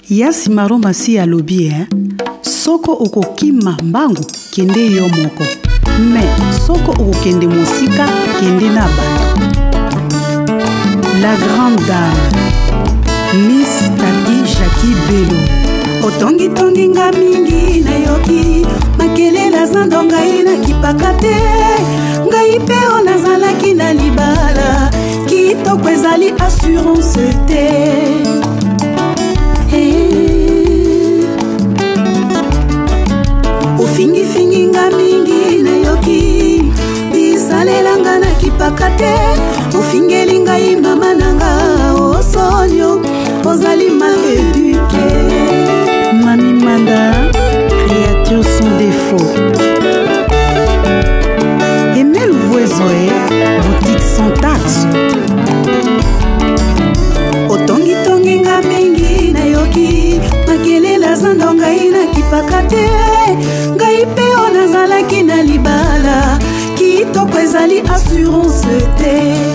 Yasi Maroma si alobi soko okokima mbangu kende yo moko me soko okokende mosika kende na bato. La grande dame Miss Tati Jackie Bello otongi tongi nga mingi na yoki makelela zando ngai na kipaka te ngai pe onazalaki na libala kitoko ezali assurance te. Ofingi fingi nga mingi na yoki bisalelanga na kipaka te ofingeli ngai mama nanga osonyo ozali mal éduqué. Mami Manda, créature sans défaut. Emel Voizoé, boutique sans taxe. Otongi tongi nga mingi na yoki makelela zando ngai na kipaka te ngai pe onazalaki na libala kitoko ezali assurance te.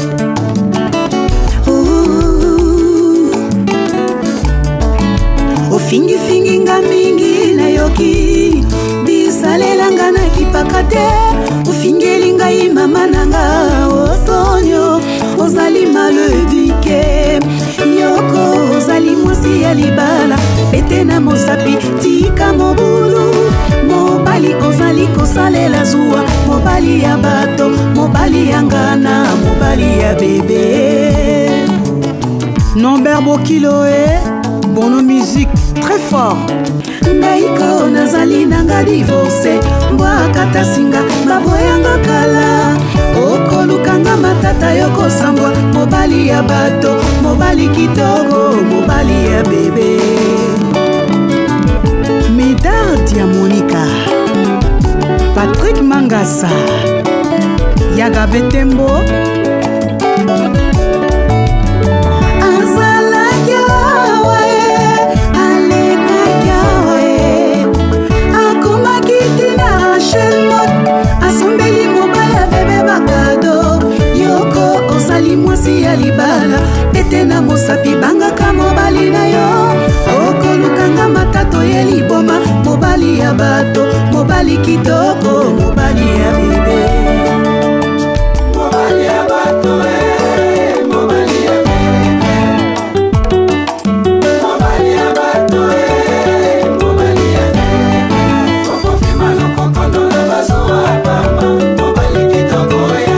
Ofingi fingi nga mingi na yoki bisalelanga na kipaka te ofingeli ngai mama nanga osonyo ozali mal éduqué. Yoko ozali mwasi ya libala pete na mosapi tika mobulu mobali ozali kosalela zuwa mobali ya bato mobali ya ngana mobali ya bébé. Norbert Bokilo Bono musique très fort. Naiko nazali nanga divorce mbwa katasinga baboyanga kala okolukanga matata yoko sambwa mobali ya bato mobali kitoko mobali ya bébé. Médard Diamonica Patrick Mangasa Yaga Betembo mwasi ya libala pete na mosapi bangaka mobali na yo okolukanga matato ye liboma mobali ya bato mobali kitoko mobali ya bebe. Mobali ya bato mobali ya bebe. Mobali ya bato mobali ya bebe. Okofima lokokondo na bazoa bamba mobali kitoko ya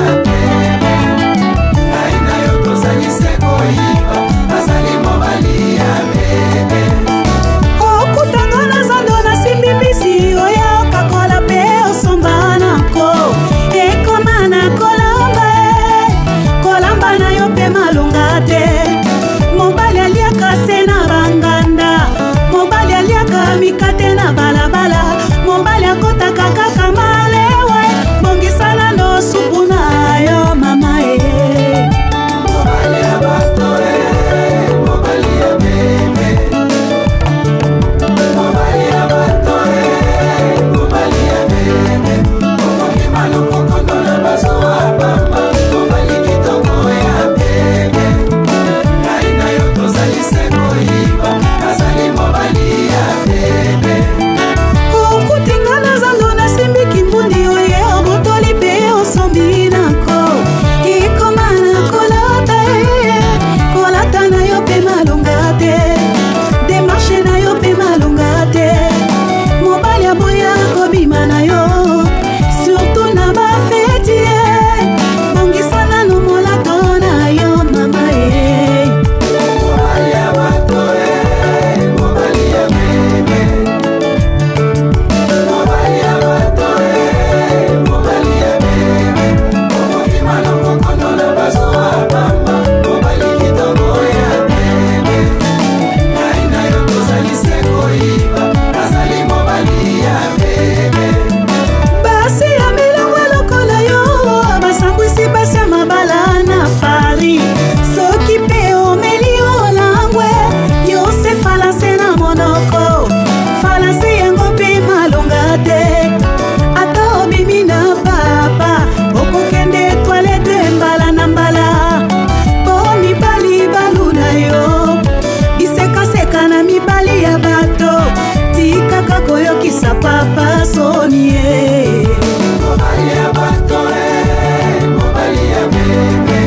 mikate na balabala mobali akotaka kaka malewe bongisana no supu na yo mama mobali ya bato mobali ya bebe. Mobali ya bato mobali ya bebe. Okokima lokokondo na bazoa bamba mobali kitoko ya bebe. Ngai na yo tozali se koyiba azali mobali ya bebe. Okutingana zando na simbi kimbundi oye obotoli pe osombi nako ikoma na kolata na yo pe malonga te demarche na yo pe malonga te mobali aboya kobima na yo surtout na bafeti bongisana no molato na yo mama mobali ya bato mobali ya bebe. Mobali ya bato mobali ya bebe. Okokima lokokondo na bazoa bamba mobali kitoko ya bebe. Ngai na yo tozali se koyiba azali mobali ya bebe. Basi ya milongo lokola yo basambwisi basi ya mabala na fari soki pe omeli olangwe yo se falase na monoko falase yango pe malonga te ata obimi na papa okokende toilette mbala na mbala po mibali baluna yo bisekaseka na mibali ya papa Sonie. Mobali ya bato mobali ya bebe.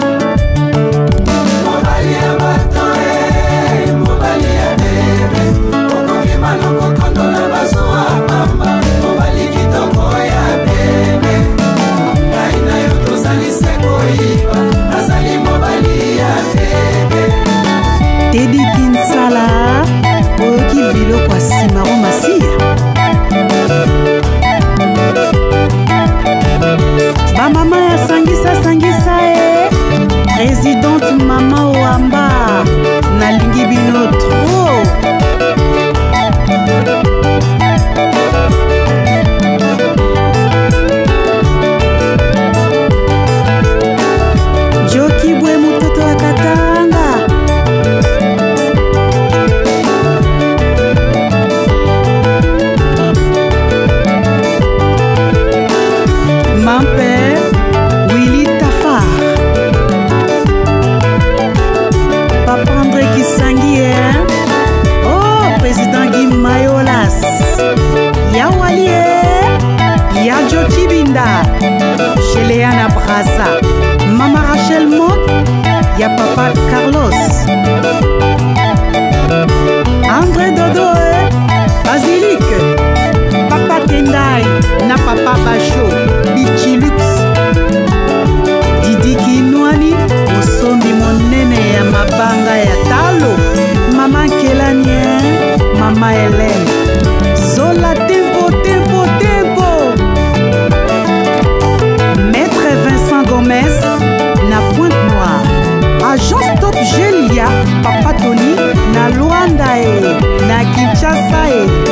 Mobali ya bato mobali ya bebe. Okokima nokokondola bazuwa pamba. Mobali kitoko ya bebe. Ngai na yo tozali se koyiba. Azali mobali ya bebe. Teddy Kinsala oyoki biloko ya nsima o masiya. Bamama ya sangisa Présidente Mama Wamba nalingi bino trop. Joki bwe mutoto wa Katanga. Mon père Willy Tafar. Papa André Kisangi, oh président Guy Mayolas. Ya Walie, ya Joki Binda, chez Léana Brasa. Mama Rachel Mott, ya papa Carlos. André Dodo, Basilic. Papa Tendai, na papa Bacho, Bichilux. Didi Kinwani, osombi monene ya mabanga ya talo. Mama Kelanie, Mama Hélène. Zola tempo, tempo, tempo. Maître Vincent Gomez, na Pointe-Noire. Agence Top Gelia, Papa Tony, na Luanda na Kinshasa